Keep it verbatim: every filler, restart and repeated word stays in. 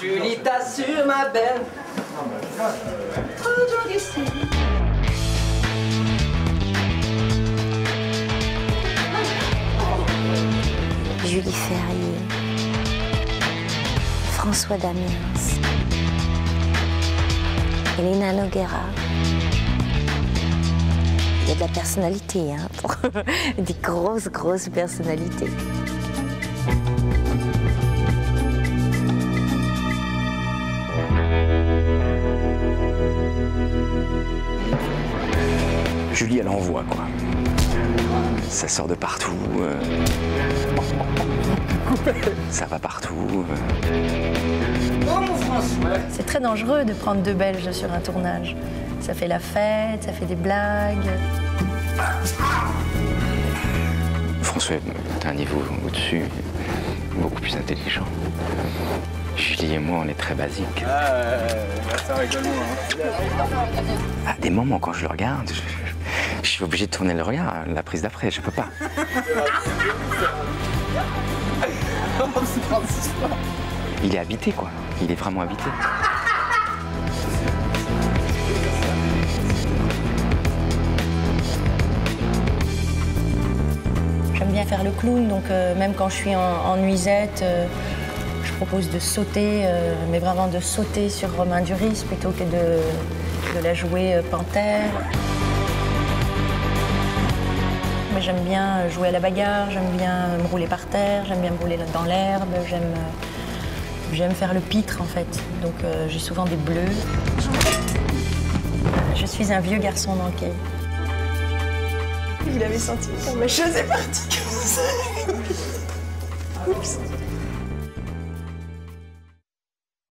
Julie, t'assures ma belle. Aujourd'hui ici. Julie Ferrier, François Damiens, Elena Noguera. Il y a de la personnalité, hein, pour des grosses, grosses personnalités. Julie, elle envoie, quoi. Ça sort de partout. Euh... Ça va partout. Euh... C'est très dangereux de prendre deux Belges sur un tournage. Ça fait la fête, ça fait des blagues. François est un niveau au-dessus, beaucoup plus intelligent. Julie et moi, on est très basiques. Ah, euh, ça rigole moins. Hein. À des moments, quand je le regarde, je, je suis obligé de tourner le regard, la prise d'après, je peux pas. Il est habité, quoi. Il est vraiment habité. J'aime bien faire le clown, donc euh, même quand je suis en, en nuisette, euh, je propose de sauter, euh, mais vraiment de sauter sur Romain Duris plutôt que de, de la jouer euh, panthère. Mais j'aime bien jouer à la bagarre, j'aime bien me rouler par terre, j'aime bien me rouler dans l'herbe, j'aime euh, j'aime faire le pitre en fait. Donc euh, j'ai souvent des bleus. Je suis un vieux garçon manqué. Vous l'avez senti quand ma chose est partie comme ça. Oups.